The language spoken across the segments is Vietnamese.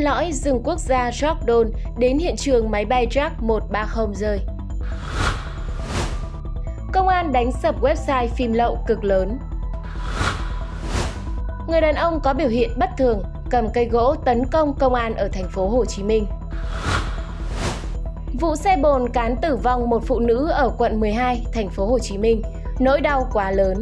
lõi rừng quốc gia Jordan đến hiện trường máy bay Yak 130 rơi. Công an đánh sập website phim lậu cực lớn. Người đàn ông có biểu hiện bất thường cầm cây gỗ tấn công công an ở thành phố Hồ Chí Minh. Vụ xe bồn cán tử vong một phụ nữ ở quận 12, thành phố Hồ Chí Minh. Nỗi đau quá lớn.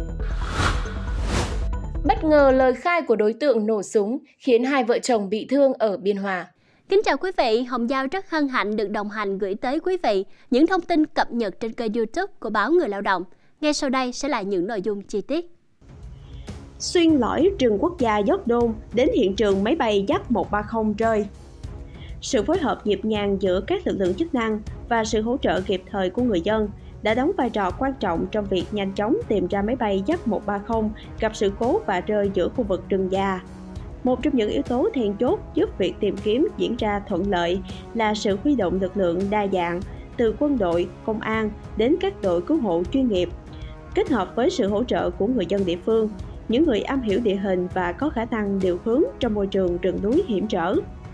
Bất ngờ lời khai của đối tượng nổ súng khiến hai vợ chồng bị thương ở Biên Hòa. Kính chào quý vị, Hồng Giao rất hân hạnh được đồng hành gửi tới quý vị những thông tin cập nhật trên kênh YouTube của báo Người Lao động. Ngay sau đây sẽ là những nội dung chi tiết. Xuyên lõi rừng quốc gia Jordan đến hiện trường máy bay Yak 130 rơi. Sự phối hợp nhịp nhàng giữa các lực lượng chức năng và sự hỗ trợ kịp thời của người dân đã đóng vai trò quan trọng trong việc nhanh chóng tìm ra máy bay Yak 130 gặp sự cố và rơi giữa khu vực rừng già. Một trong những yếu tố then chốt giúp việc tìm kiếm diễn ra thuận lợi là sự huy động lực lượng đa dạng, từ quân đội, công an đến các đội cứu hộ chuyên nghiệp, kết hợp với sự hỗ trợ của người dân địa phương, những người am hiểu địa hình và có khả năng điều hướng trong môi trường rừng núi hiểm trở.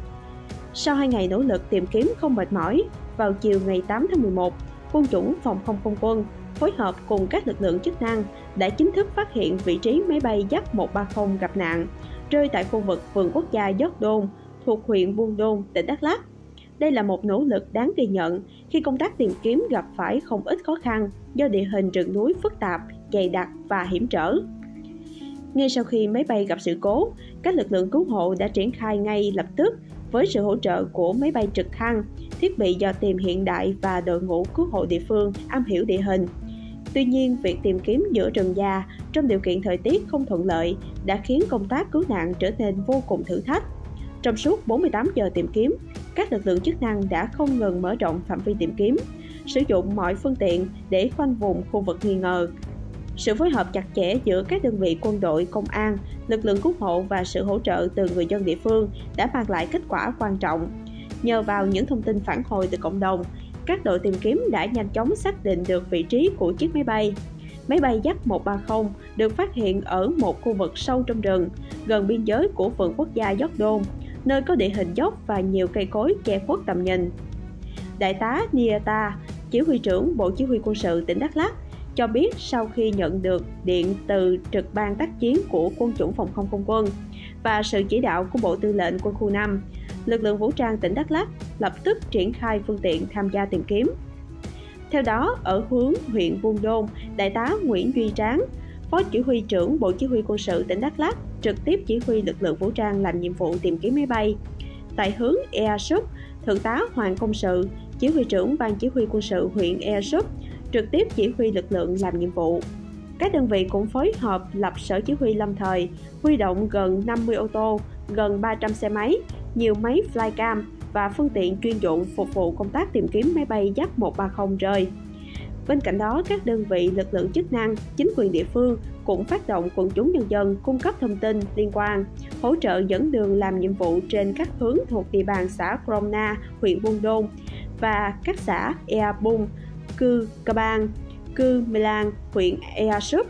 Sau 2 ngày nỗ lực tìm kiếm không mệt mỏi, vào chiều ngày 8 tháng 11, Quân chủng Phòng không không quân phối hợp cùng các lực lượng chức năng đã chính thức phát hiện vị trí máy bay Yak 130 gặp nạn, rơi tại khu vực vườn quốc gia Jordan thuộc huyện Buôn Đôn, tỉnh Đắk Lắk. Đây là một nỗ lực đáng ghi nhận khi công tác tìm kiếm gặp phải không ít khó khăn do địa hình rừng núi phức tạp, dày đặc và hiểm trở. Ngay sau khi máy bay gặp sự cố, các lực lượng cứu hộ đã triển khai ngay lập tức với sự hỗ trợ của máy bay trực thăng, thiết bị dò tìm hiện đại và đội ngũ cứu hộ địa phương am hiểu địa hình. Tuy nhiên, việc tìm kiếm giữa rừng già trong điều kiện thời tiết không thuận lợi đã khiến công tác cứu nạn trở nên vô cùng thử thách. Trong suốt 48 giờ tìm kiếm, các lực lượng chức năng đã không ngừng mở rộng phạm vi tìm kiếm, sử dụng mọi phương tiện để khoanh vùng khu vực nghi ngờ. Sự phối hợp chặt chẽ giữa các đơn vị quân đội, công an, lực lượng cứu hộ và sự hỗ trợ từ người dân địa phương đã mang lại kết quả quan trọng. Nhờ vào những thông tin phản hồi từ cộng đồng, các đội tìm kiếm đã nhanh chóng xác định được vị trí của chiếc máy bay. Máy bay Yak 130 được phát hiện ở một khu vực sâu trong rừng, gần biên giới của vườn quốc gia Jordan, nơi có địa hình dốc và nhiều cây cối che khuất tầm nhìn. Đại tá Nieta, chỉ huy trưởng Bộ Chỉ huy Quân sự tỉnh Đắk Lắk, cho biết sau khi nhận được điện từ trực ban tác chiến của Quân chủng Phòng không không quân và sự chỉ đạo của Bộ Tư lệnh Quân khu 5, lực lượng vũ trang tỉnh Đắk Lắk lập tức triển khai phương tiện tham gia tìm kiếm. Theo đó, ở hướng huyện Buôn Đôn, Đại tá Nguyễn Duy Tráng, Phó Chỉ huy trưởng Bộ Chỉ huy Quân sự tỉnh Đắk Lắk, trực tiếp chỉ huy lực lượng vũ trang làm nhiệm vụ tìm kiếm máy bay. Tại hướng Ea Súp, Thượng tá Hoàng Công Sự, Chỉ huy trưởng Ban Chỉ huy Quân sự huyện Ea Súp, trực tiếp chỉ huy lực lượng làm nhiệm vụ. Các đơn vị cũng phối hợp lập sở chỉ huy lâm thời, huy động gần 50 ô tô, gần 300 xe máy, nhiều máy flycam và phương tiện chuyên dụng phục vụ công tác tìm kiếm máy bay Yak 130 rơi. Bên cạnh đó, các đơn vị lực lượng chức năng, chính quyền địa phương cũng phát động quần chúng nhân dân cung cấp thông tin liên quan, hỗ trợ dẫn đường làm nhiệm vụ trên các hướng thuộc địa bàn xã Kromna, huyện Buôn Đôn và các xã Ea Bung, Cư Ca Bang, Cư Mê Lan, huyện Ea Súp.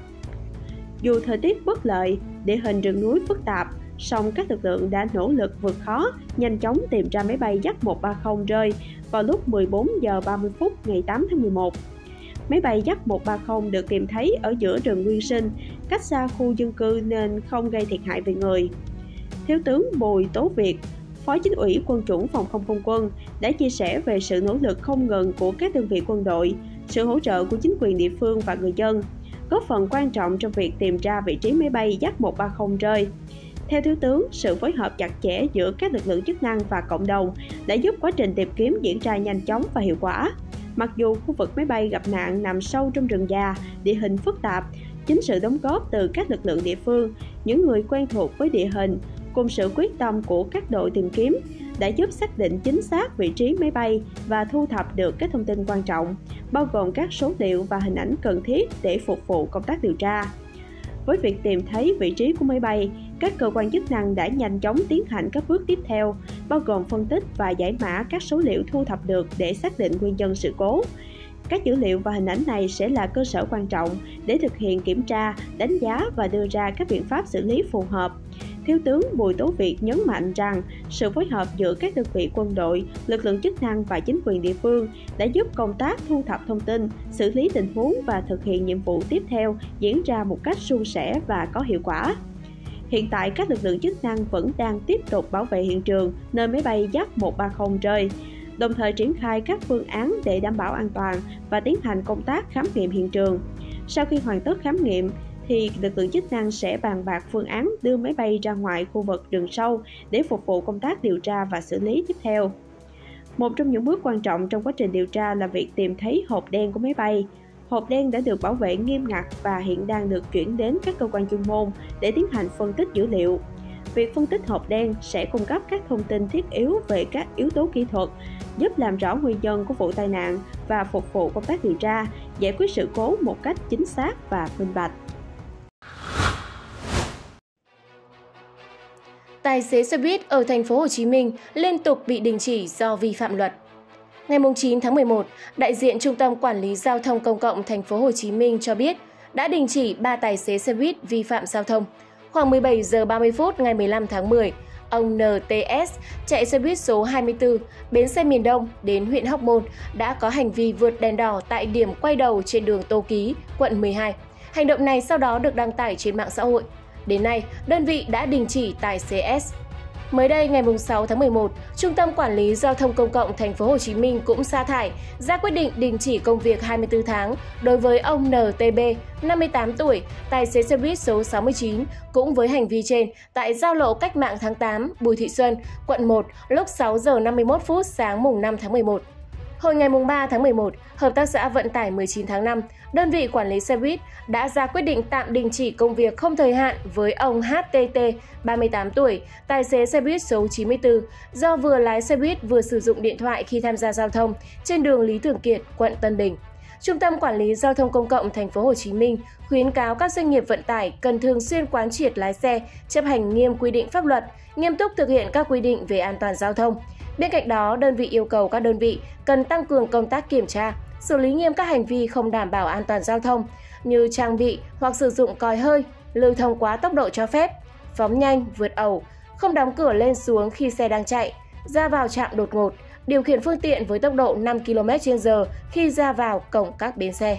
Dù thời tiết bất lợi, địa hình rừng núi phức tạp, song các lực lượng đã nỗ lực vượt khó, nhanh chóng tìm ra máy bay Yak 130 rơi vào lúc 14 giờ 30 phút ngày 8 tháng 11. Máy bay Yak 130 được tìm thấy ở giữa rừng nguyên sinh, cách xa khu dân cư nên không gây thiệt hại về người. Thiếu tướng Bùi Tố Việt, Phó Chính ủy Quân chủng Phòng không không quân đã chia sẻ về sự nỗ lực không ngừng của các đơn vị quân đội, sự hỗ trợ của chính quyền địa phương và người dân, góp phần quan trọng trong việc tìm ra vị trí máy bay Yak 130 rơi. Theo Thiếu tướng, sự phối hợp chặt chẽ giữa các lực lượng chức năng và cộng đồng đã giúp quá trình tìm kiếm diễn ra nhanh chóng và hiệu quả. Mặc dù khu vực máy bay gặp nạn nằm sâu trong rừng già, địa hình phức tạp, chính sự đóng góp từ các lực lượng địa phương, những người quen thuộc với địa hình, cùng sự quyết tâm của các đội tìm kiếm đã giúp xác định chính xác vị trí máy bay và thu thập được các thông tin quan trọng, bao gồm các số liệu và hình ảnh cần thiết để phục vụ công tác điều tra. Với việc tìm thấy vị trí của máy bay, các cơ quan chức năng đã nhanh chóng tiến hành các bước tiếp theo, bao gồm phân tích và giải mã các số liệu thu thập được để xác định nguyên nhân sự cố. Các dữ liệu và hình ảnh này sẽ là cơ sở quan trọng để thực hiện kiểm tra, đánh giá và đưa ra các biện pháp xử lý phù hợp. Thiếu tướng Bùi Tố Việt nhấn mạnh rằng sự phối hợp giữa các đơn vị quân đội, lực lượng chức năng và chính quyền địa phương đã giúp công tác thu thập thông tin, xử lý tình huống và thực hiện nhiệm vụ tiếp theo diễn ra một cách suôn sẻ và có hiệu quả. Hiện tại, các lực lượng chức năng vẫn đang tiếp tục bảo vệ hiện trường nơi máy bay J130 rơi, đồng thời triển khai các phương án để đảm bảo an toàn và tiến hành công tác khám nghiệm hiện trường. Sau khi hoàn tất khám nghiệm, thì lực lượng chức năng sẽ bàn bạc phương án đưa máy bay ra ngoài khu vực rừng sâu để phục vụ công tác điều tra và xử lý tiếp theo. Một trong những bước quan trọng trong quá trình điều tra là việc tìm thấy hộp đen của máy bay. Hộp đen đã được bảo vệ nghiêm ngặt và hiện đang được chuyển đến các cơ quan chuyên môn để tiến hành phân tích dữ liệu. Việc phân tích hộp đen sẽ cung cấp các thông tin thiết yếu về các yếu tố kỹ thuật, giúp làm rõ nguyên nhân của vụ tai nạn và phục vụ công tác điều tra, giải quyết sự cố một cách chính xác và minh bạch. Tài xế xe buýt ở thành phố Hồ Chí Minh liên tục bị đình chỉ do vi phạm luật. Ngày 9 tháng 11, đại diện Trung tâm Quản lý Giao thông Công cộng thành phố Hồ Chí Minh cho biết đã đình chỉ 3 tài xế xe buýt vi phạm giao thông. Khoảng 17 giờ 30 phút ngày 15 tháng 10, ông NTS chạy xe buýt số 24 bến xe miền Đông đến huyện Hóc Môn đã có hành vi vượt đèn đỏ tại điểm quay đầu trên đường Tô Ký, quận 12. Hành động này sau đó được đăng tải trên mạng xã hội. Đến nay, đơn vị đã đình chỉ tài xế S. Mới đây, ngày 6 tháng 11, Trung tâm Quản lý Giao thông Công cộng thành phố Hồ Chí Minh cũng sa thải, ra quyết định đình chỉ công việc 24 tháng đối với ông NTB, 58 tuổi, tài xế xe buýt số 69, cũng với hành vi trên tại giao lộ Cách mạng tháng 8, Bùi Thị Xuân, quận 1, lúc 6 giờ 51 phút sáng mùng 5 tháng 11. Hồi ngày 3 tháng 11, Hợp tác xã Vận tải 19 tháng 5, đơn vị quản lý xe buýt đã ra quyết định tạm đình chỉ công việc không thời hạn với ông HTT, 38 tuổi, tài xế xe buýt số 94, do vừa lái xe buýt vừa sử dụng điện thoại khi tham gia giao thông trên đường Lý Thường Kiệt, quận Tân Bình. Trung tâm Quản lý Giao thông Công cộng thành phố Hồ Chí Minh khuyến cáo các doanh nghiệp vận tải cần thường xuyên quán triệt lái xe, chấp hành nghiêm quy định pháp luật, nghiêm túc thực hiện các quy định về an toàn giao thông. Bên cạnh đó, đơn vị yêu cầu các đơn vị cần tăng cường công tác kiểm tra, xử lý nghiêm các hành vi không đảm bảo an toàn giao thông như trang bị hoặc sử dụng còi hơi, lưu thông quá tốc độ cho phép, phóng nhanh, vượt ẩu, không đóng cửa lên xuống khi xe đang chạy, ra vào trạm đột ngột, điều khiển phương tiện với tốc độ 5 km/h khi ra vào cổng các bến xe.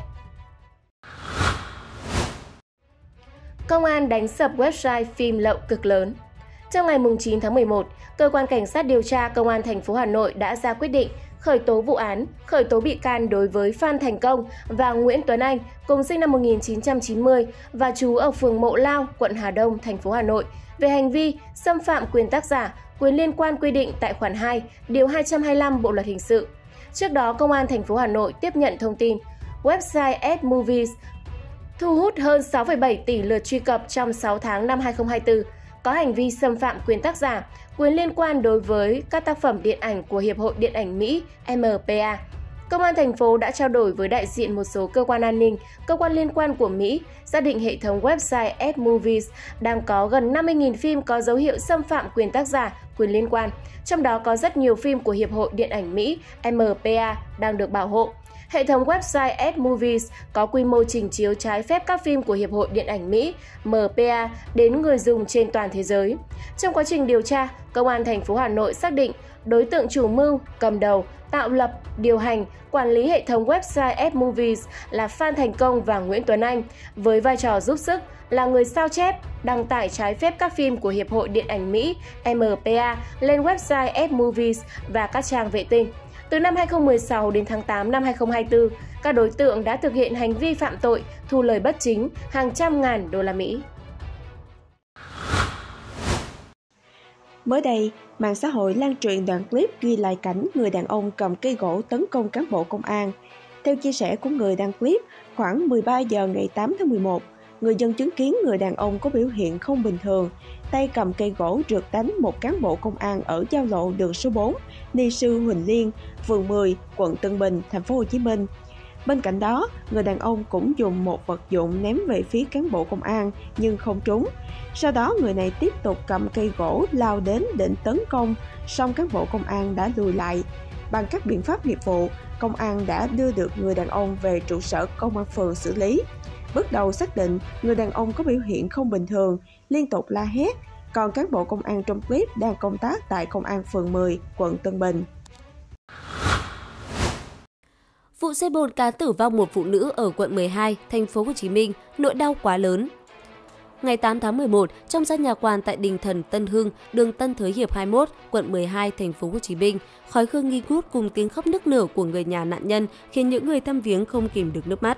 Công an đánh sập website phim lậu cực lớn. Trong ngày 9 tháng 11, Cơ quan Cảnh sát điều tra Công an thành phố Hà Nội đã ra quyết định khởi tố vụ án, khởi tố bị can đối với Phan Thành Công và Nguyễn Tuấn Anh, cùng sinh năm 1990 và trú ở phường Mộ Lao, quận Hà Đông, thành phố Hà Nội, về hành vi xâm phạm quyền tác giả, quyền liên quan quy định tại khoản 2, điều 225 Bộ luật hình sự. Trước đó, Công an thành phố Hà Nội tiếp nhận thông tin website S-Movies thu hút hơn 6,7 tỷ lượt truy cập trong 6 tháng năm 2024, có hành vi xâm phạm quyền tác giả, quyền liên quan đối với các tác phẩm điện ảnh của Hiệp hội Điện ảnh Mỹ MPA. Công an thành phố đã trao đổi với đại diện một số cơ quan an ninh, cơ quan liên quan của Mỹ, xác định hệ thống website S-Movies đang có gần 50.000 phim có dấu hiệu xâm phạm quyền tác giả, quyền liên quan. Trong đó có rất nhiều phim của Hiệp hội Điện ảnh Mỹ MPA đang được bảo hộ. Hệ thống website S-Movies có quy mô trình chiếu trái phép các phim của Hiệp hội Điện ảnh Mỹ MPA đến người dùng trên toàn thế giới. Trong quá trình điều tra, Công an thành phố Hà Nội xác định đối tượng chủ mưu, cầm đầu, tạo lập, điều hành, quản lý hệ thống website S-Movies là Phan Thành Công và Nguyễn Tuấn Anh, với vai trò giúp sức là người sao chép, đăng tải trái phép các phim của Hiệp hội Điện ảnh Mỹ MPA lên website S-Movies và các trang vệ tinh. Từ năm 2016 đến tháng 8 năm 2024, các đối tượng đã thực hiện hành vi phạm tội, thu lời bất chính hàng trăm ngàn đô la Mỹ. Mới đây, mạng xã hội lan truyền đoạn clip ghi lại cảnh người đàn ông cầm cây gỗ tấn công cán bộ công an. Theo chia sẻ của người đăng clip, khoảng 13 giờ ngày 8 tháng 11, người dân chứng kiến người đàn ông có biểu hiện không bình thường, tay cầm cây gỗ rượt đánh một cán bộ công an ở giao lộ đường số 4, Ni Sư Huỳnh Liên, phường 10, quận Tân Bình, thành phố Hồ Chí Minh. Bên cạnh đó, người đàn ông cũng dùng một vật dụng ném về phía cán bộ công an nhưng không trúng. Sau đó, người này tiếp tục cầm cây gỗ lao đến định tấn công, song cán bộ công an đã lùi lại. Bằng các biện pháp nghiệp vụ, công an đã đưa được người đàn ông về trụ sở công an phường xử lý. Bước đầu xác định người đàn ông có biểu hiện không bình thường, liên tục la hét. còn cán bộ công an trong clip đang công tác tại Công an phường 10, quận Tân Bình. Vụ xe bồn cá tử vong một phụ nữ ở quận 12, thành phố Hồ Chí Minh, nỗi đau quá lớn. Ngày 8 tháng 11, trong gian nhà quan tại đình Thần Tân Hưng, đường Tân Thới Hiệp 21, quận 12, thành phố Hồ Chí Minh, khói hương nghi ngút cùng tiếng khóc nức nở của người nhà nạn nhân khiến những người thăm viếng không kìm được nước mắt.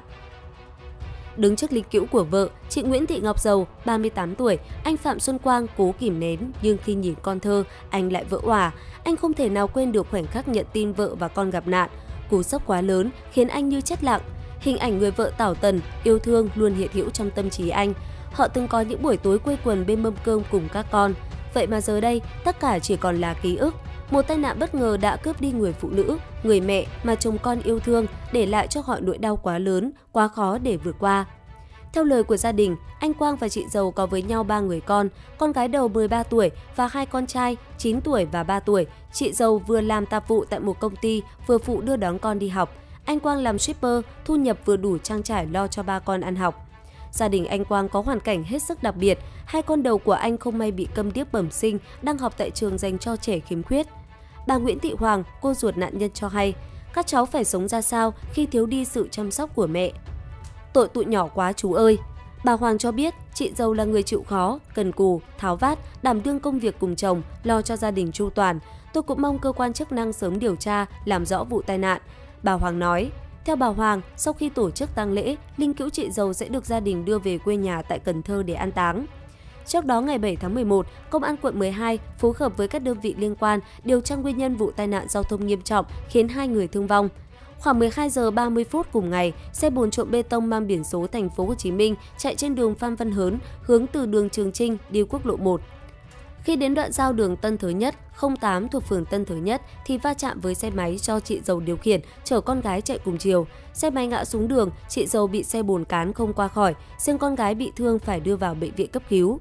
Đứng trước linh cữu của vợ, chị Nguyễn Thị Ngọc Dầu, 38 tuổi, anh Phạm Xuân Quang cố kìm nén, nhưng khi nhìn con thơ, anh lại vỡ òa. Anh không thể nào quên được khoảnh khắc nhận tin vợ và con gặp nạn. Cú sốc quá lớn khiến anh như chết lặng. Hình ảnh người vợ tảo tần, yêu thương luôn hiện hữu trong tâm trí anh. Họ từng có những buổi tối quây quần bên mâm cơm cùng các con. Vậy mà giờ đây, tất cả chỉ còn là ký ức. Một tai nạn bất ngờ đã cướp đi người phụ nữ, người mẹ mà chồng con yêu thương, để lại cho họ nỗi đau quá lớn, quá khó để vượt qua. Theo lời của gia đình, anh Quang và chị Dầu có với nhau 3 người con gái đầu 13 tuổi và 2 con trai 9 tuổi và 3 tuổi. Chị Dầu vừa làm tạp vụ tại một công ty, vừa phụ đưa đón con đi học. Anh Quang làm shipper, thu nhập vừa đủ trang trải lo cho 3 con ăn học. Gia đình anh Quang có hoàn cảnh hết sức đặc biệt. 2 con đầu của anh không may bị câm điếc bẩm sinh, đang học tại trường dành cho trẻ khiếm khuyết. Bà Nguyễn Thị Hoàng, cô ruột nạn nhân cho hay, các cháu phải sống ra sao khi thiếu đi sự chăm sóc của mẹ. Tội tụi nhỏ quá chú ơi. Bà Hoàng cho biết chị Dầu là người chịu khó, cần cù, tháo vát, đảm đương công việc cùng chồng, lo cho gia đình chu toàn. Tôi cũng mong cơ quan chức năng sớm điều tra, làm rõ vụ tai nạn. Bà Hoàng nói, theo bà Hoàng, sau khi tổ chức tang lễ, linh cữu chị Dầu sẽ được gia đình đưa về quê nhà tại Cần Thơ để an táng. Trước đó, ngày 7 tháng 11, Công an quận 12 phối hợp với các đơn vị liên quan điều tra nguyên nhân vụ tai nạn giao thông nghiêm trọng khiến 2 người thương vong. Khoảng 12 giờ 30 phút cùng ngày, xe bồn trộn bê tông mang biển số thành phố Hồ Chí Minh chạy trên đường Phan Văn Hớn, hướng từ đường Trường Chinh đi quốc lộ 1. Khi đến đoạn giao đường Tân Thới Nhất, 08 thuộc phường Tân Thới Nhất thì va chạm với xe máy do chị Dầu điều khiển, chở con gái chạy cùng chiều. Xe máy ngã xuống đường, chị Dầu bị xe bồn cán không qua khỏi, riêng con gái bị thương phải đưa vào bệnh viện cấp cứu.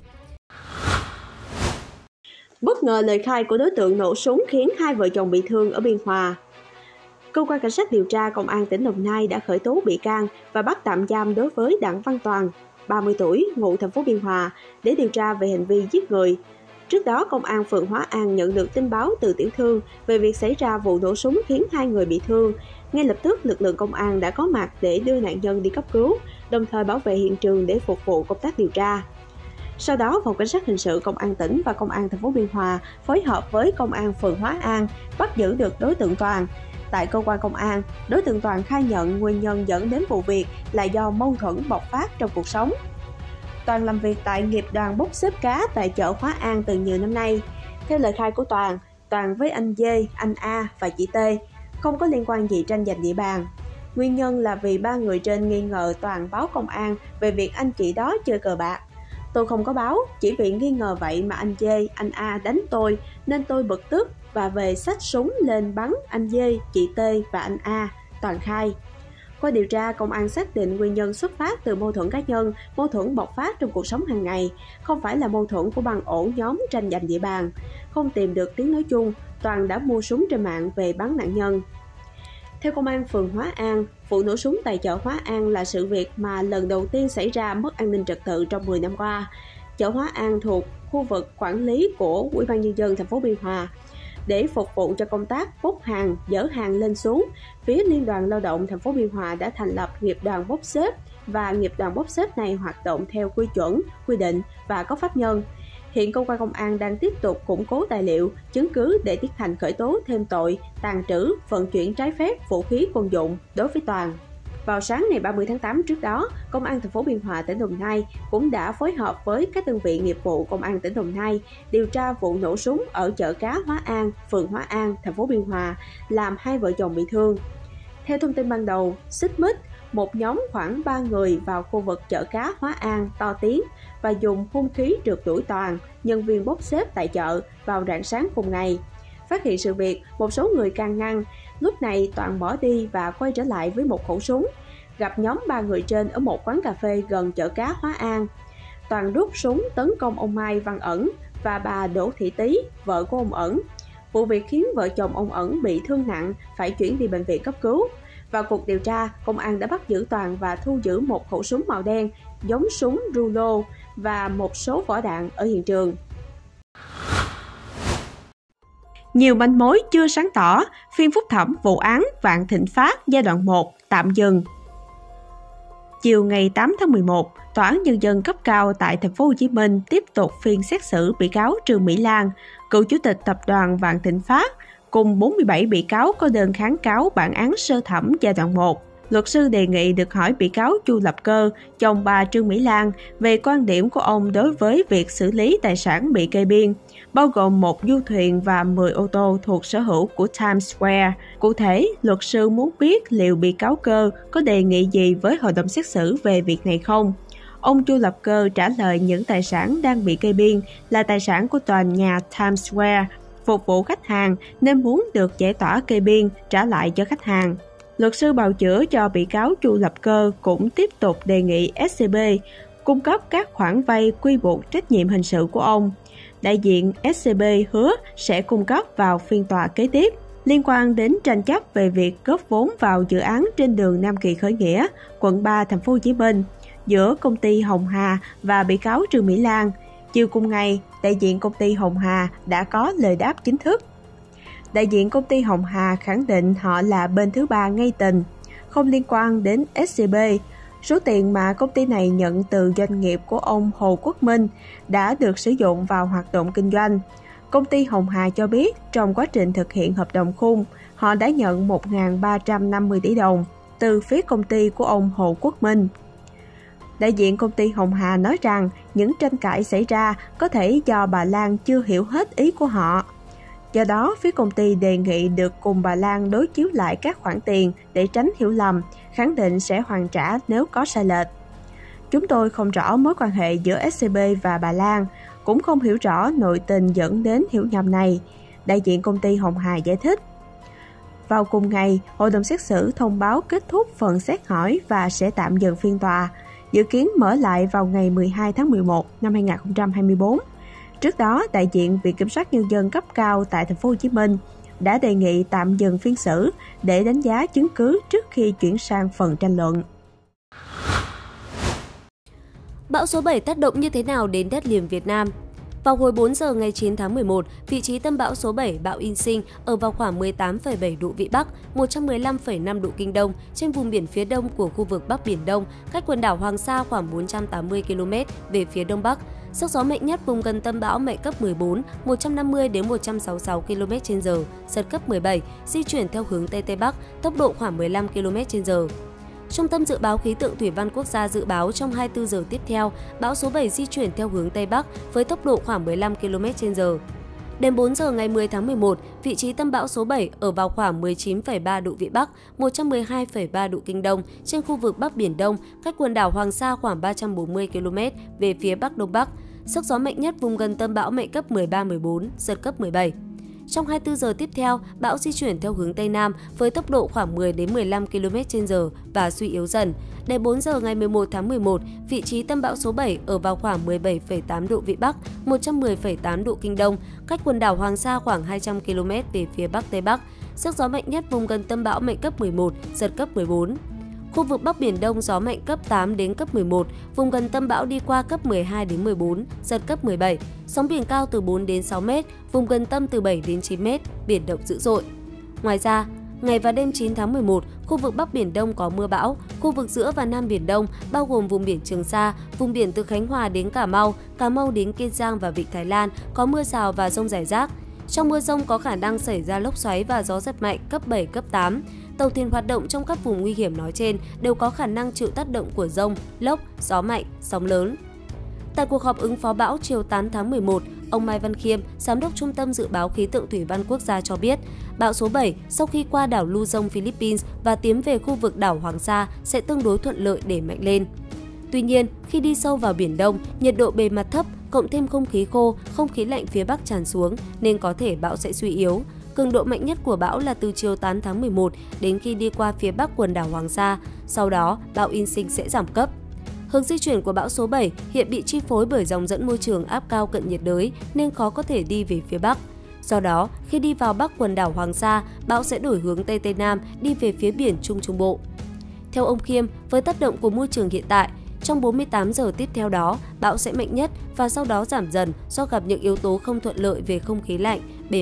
Bất ngờ lời khai của đối tượng nổ súng khiến 2 vợ chồng bị thương ở Biên Hòa. Cơ quan cảnh sát điều tra Công an tỉnh Đồng Nai đã khởi tố bị can và bắt tạm giam đối với Đặng Văn Toàn, 30 tuổi, ngụ thành phố Biên Hòa, để điều tra về hành vi giết người. Trước đó, Công an phường Hóa An nhận được tin báo từ tiểu thương về việc xảy ra vụ nổ súng khiến 2 người bị thương. Ngay lập tức, lực lượng công an đã có mặt để đưa nạn nhân đi cấp cứu, đồng thời bảo vệ hiện trường để phục vụ công tác điều tra. Sau đó, Phòng Cảnh sát Hình sự Công an tỉnh và Công an thành phố Biên Hòa phối hợp với Công an phường Hóa An bắt giữ được đối tượng Toàn. Tại cơ quan công an, đối tượng Toàn khai nhận nguyên nhân dẫn đến vụ việc là do mâu thuẫn bộc phát trong cuộc sống. Toàn làm việc tại nghiệp đoàn bốc xếp cá tại chợ Hóa An từ nhiều năm nay. Theo lời khai của Toàn với anh Dê, anh A và chị T không có liên quan gì tranh giành địa bàn. Nguyên nhân là vì 3 người trên nghi ngờ Toàn báo công an về việc anh chị đó chơi cờ bạc. Tôi không có báo, chỉ vì nghi ngờ vậy mà anh Dê, anh A đánh tôi nên tôi bực tức và về xách súng lên bắn anh Dê, chị T và anh A, Toàn khai. Qua điều tra, công an xác định nguyên nhân xuất phát từ mâu thuẫn cá nhân, mâu thuẫn bộc phát trong cuộc sống hàng ngày, không phải là mâu thuẫn của băng ổ nhóm tranh giành địa bàn. Không tìm được tiếng nói chung, Toàn đã mua súng trên mạng về bắn nạn nhân. Theo Công an phường Hóa An, vụ nổ súng tại chợ Hóa An là sự việc mà lần đầu tiên xảy ra mất an ninh trật tự trong 10 năm qua. Chợ Hóa An thuộc khu vực quản lý của Ủy ban nhân dân thành phố Biên Hòa. Để phục vụ cho công tác bốc hàng, dỡ hàng lên xuống, phía Liên đoàn Lao động thành phố Biên Hòa đã thành lập nghiệp đoàn bốc xếp và nghiệp đoàn bốc xếp này hoạt động theo quy chuẩn, quy định và có pháp nhân. Hiện cơ quan công an đang tiếp tục củng cố tài liệu, chứng cứ để tiến hành khởi tố thêm tội tàng trữ, vận chuyển trái phép vũ khí quân dụng đối với Toàn. Vào sáng ngày 30 tháng 8 trước đó, Công an thành phố Biên Hòa, tỉnh Đồng Nai cũng đã phối hợp với các đơn vị nghiệp vụ Công an tỉnh Đồng Nai điều tra vụ nổ súng ở chợ cá Hóa An, phường Hóa An, thành phố Biên Hòa, làm 2 vợ chồng bị thương. Theo thông tin ban đầu, xích mích, một nhóm khoảng 3 người vào khu vực chợ cá Hóa An to tiếng và dùng hung khí rượt đuổi Toàn, nhân viên bốc xếp tại chợ, vào rạng sáng cùng ngày. Phát hiện sự việc, một số người can ngăn. Lúc này Toàn bỏ đi và quay trở lại với một khẩu súng. Gặp nhóm 3 người trên ở một quán cà phê gần chợ cá Hóa An. Toàn rút súng tấn công ông Mai Văn Ẩn và bà Đỗ Thị Tý, vợ của ông Ẩn. Vụ việc khiến vợ chồng ông Ẩn bị thương nặng, phải chuyển đi bệnh viện cấp cứu. Vào cuộc điều tra, công an đã bắt giữ Toàn và thu giữ một khẩu súng màu đen giống súng rulo và một số vỏ đạn ở hiện trường. Nhiều manh mối chưa sáng tỏ, phiên phúc thẩm vụ án Vạn Thịnh Phát giai đoạn 1 tạm dừng. Chiều ngày 8 tháng 11, Tòa án Nhân dân cấp cao tại Thành phố Hồ Chí Minh tiếp tục phiên xét xử bị cáo Trương Mỹ Lan, cựu chủ tịch tập đoàn Vạn Thịnh Phát, cùng 47 bị cáo có đơn kháng cáo bản án sơ thẩm giai đoạn 1. Luật sư đề nghị được hỏi bị cáo Chu Lập Cơ, chồng bà Trương Mỹ Lan, về quan điểm của ông đối với việc xử lý tài sản bị kê biên, bao gồm một du thuyền và 10 ô tô thuộc sở hữu của Times Square. Cụ thể, luật sư muốn biết liệu bị cáo Cơ có đề nghị gì với hội đồng xét xử về việc này không. Ông Chu Lập Cơ trả lời những tài sản đang bị kê biên là tài sản của tòa nhà Times Square, phục vụ khách hàng nên muốn được giải tỏa kê biên trả lại cho khách hàng. Luật sư bào chữa cho bị cáo Chu Lập Cơ cũng tiếp tục đề nghị SCB cung cấp các khoản vay quy buộc trách nhiệm hình sự của ông. Đại diện SCB hứa sẽ cung cấp vào phiên tòa kế tiếp. Liên quan đến tranh chấp về việc góp vốn vào dự án trên đường Nam Kỳ Khởi Nghĩa, quận 3, Thành phố Hồ Chí Minh, giữa công ty Hồng Hà và bị cáo Trương Mỹ Lan, chiều cùng ngày, đại diện công ty Hồng Hà đã có lời đáp chính thức. Đại diện công ty Hồng Hà khẳng định họ là bên thứ ba ngay tình, không liên quan đến SCB. Số tiền mà công ty này nhận từ doanh nghiệp của ông Hồ Quốc Minh đã được sử dụng vào hoạt động kinh doanh. Công ty Hồng Hà cho biết trong quá trình thực hiện hợp đồng khung, họ đã nhận 1.350 tỷ đồng từ phía công ty của ông Hồ Quốc Minh. Đại diện công ty Hồng Hà nói rằng những tranh cãi xảy ra có thể do bà Lan chưa hiểu hết ý của họ. Do đó, phía công ty đề nghị được cùng bà Lan đối chiếu lại các khoản tiền để tránh hiểu lầm, khẳng định sẽ hoàn trả nếu có sai lệch. Chúng tôi không rõ mối quan hệ giữa SCB và bà Lan, cũng không hiểu rõ nội tình dẫn đến hiểu nhầm này, đại diện công ty Hồng Hà giải thích. Vào cùng ngày, hội đồng xét xử thông báo kết thúc phần xét hỏi và sẽ tạm dừng phiên tòa, dự kiến mở lại vào ngày 12 tháng 11 năm 2024. Trước đó, đại diện Viện Kiểm sát Nhân dân cấp cao tại Thành phố Hồ Chí Minh đã đề nghị tạm dừng phiên xử để đánh giá chứng cứ trước khi chuyển sang phần tranh luận. Bão số 7 tác động như thế nào đến đất liền Việt Nam? Vào hồi 4 giờ ngày 9 tháng 11, vị trí tâm bão số 7 bão In Sinh ở vào khoảng 18,7 độ Vĩ Bắc, 115,5 độ Kinh Đông trên vùng biển phía đông của khu vực Bắc Biển Đông, cách quần đảo Hoàng Sa khoảng 480 km về phía đông bắc. Sức gió mạnh nhất vùng gần tâm bão mạnh cấp 14, 150 đến 166 km/h, giật cấp 17, di chuyển theo hướng Tây Tây Bắc, tốc độ khoảng 15 km/h. Trung tâm Dự báo Khí tượng Thủy văn Quốc gia dự báo trong 24 giờ tiếp theo, bão số 7 di chuyển theo hướng Tây Bắc với tốc độ khoảng 15 km/h. Đến 4 giờ ngày 10 tháng 11, vị trí tâm bão số 7 ở vào khoảng 19,3 độ Vĩ Bắc, 112,3 độ Kinh Đông trên khu vực Bắc Biển Đông, cách quần đảo Hoàng Sa khoảng 340 km về phía Bắc Đông Bắc. Sức gió mạnh nhất vùng gần tâm bão mạnh cấp 13-14, giật cấp 17. Trong 24 giờ tiếp theo, bão di chuyển theo hướng Tây Nam với tốc độ khoảng 10 đến 15 km/h và suy yếu dần. Đến 4 giờ ngày 11 tháng 11, vị trí tâm bão số 7 ở vào khoảng 17,8 độ Vĩ Bắc, 110,8 độ Kinh Đông, cách quần đảo Hoàng Sa khoảng 200 km về phía Bắc Tây Bắc. Sức gió mạnh nhất vùng gần tâm bão mạnh cấp 11, giật cấp 14. Khu vực Bắc Biển Đông gió mạnh cấp 8 đến cấp 11, vùng gần tâm bão đi qua cấp 12 đến 14, giật cấp 17. Sóng biển cao từ 4 đến 6 m, vùng gần tâm từ 7 đến 9 m, biển động dữ dội. Ngoài ra, ngày và đêm 9 tháng 11, khu vực Bắc Biển Đông có mưa bão, khu vực giữa và Nam Biển Đông bao gồm vùng biển Trường Sa, vùng biển từ Khánh Hòa đến Cà Mau đến Kiên Giang và Vịnh Thái Lan có mưa rào và dông rải rác. Trong mưa dông có khả năng xảy ra lốc xoáy và gió giật mạnh cấp 7, cấp 8. Tàu thuyền hoạt động trong các vùng nguy hiểm nói trên đều có khả năng chịu tác động của dông, lốc, gió mạnh, sóng lớn. Tại cuộc họp ứng phó bão chiều 8 tháng 11, ông Mai Văn Khiêm, Giám đốc Trung tâm Dự báo Khí tượng Thủy văn Quốc gia cho biết, bão số 7 sau khi qua đảo Luzon, Philippines và tiến về khu vực đảo Hoàng Sa sẽ tương đối thuận lợi để mạnh lên. Tuy nhiên, khi đi sâu vào Biển Đông, nhiệt độ bề mặt thấp, cộng thêm không khí khô, không khí lạnh phía Bắc tràn xuống nên có thể bão sẽ suy yếu. Cường độ mạnh nhất của bão là từ chiều 8 tháng 11 đến khi đi qua phía Bắc quần đảo Hoàng Sa, sau đó bão In Sinh sẽ giảm cấp. Hướng di chuyển của bão số 7 hiện bị chi phối bởi dòng dẫn môi trường áp cao cận nhiệt đới nên khó có thể đi về phía Bắc. Do đó, khi đi vào Bắc quần đảo Hoàng Sa, bão sẽ đổi hướng Tây Tây Nam đi về phía biển Trung Trung Bộ. Theo ông Khiêm, với tác động của môi trường hiện tại, trong 48 giờ tiếp theo đó, bão sẽ mạnh nhất và sau đó giảm dần do gặp những yếu tố không thuận lợi về không khí lạnh, bề mặt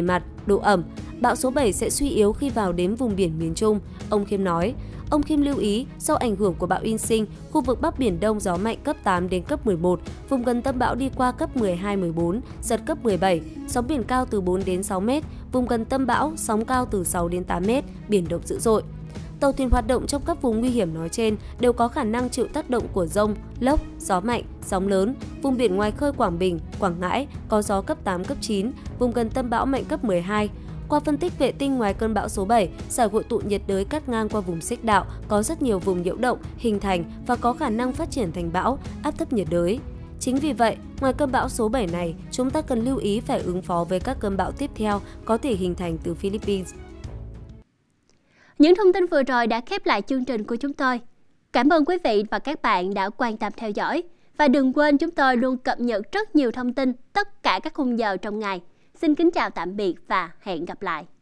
độ ẩm. Bão số 7 sẽ suy yếu khi vào đến vùng biển miền Trung, ông Khiêm nói. Ông Khiêm lưu ý, do ảnh hưởng của bão Insin, khu vực Bắc Biển Đông gió mạnh cấp 8 đến cấp 11, vùng gần tâm bão đi qua cấp 12-14, giật cấp 17, sóng biển cao từ 4 đến 6 mét, vùng gần tâm bão sóng cao từ 6 đến 8 mét, biển động dữ dội. Tàu thuyền hoạt động trong các vùng nguy hiểm nói trên đều có khả năng chịu tác động của dông, lốc, gió mạnh, sóng lớn. Vùng biển ngoài khơi Quảng Bình, Quảng Ngãi có gió cấp 8, cấp 9, vùng gần tâm bão mạnh cấp 12. Qua phân tích vệ tinh ngoài cơn bão số 7, giải hội tụ nhiệt đới cắt ngang qua vùng xích đạo có rất nhiều vùng nhiễu động, hình thành và có khả năng phát triển thành bão, áp thấp nhiệt đới. Chính vì vậy, ngoài cơn bão số 7 này, chúng ta cần lưu ý phải ứng phó với các cơn bão tiếp theo có thể hình thành từ Philippines. Những thông tin vừa rồi đã khép lại chương trình của chúng tôi. Cảm ơn quý vị và các bạn đã quan tâm theo dõi. Và đừng quên chúng tôi luôn cập nhật rất nhiều thông tin tất cả các khung giờ trong ngày. Xin kính chào tạm biệt và hẹn gặp lại.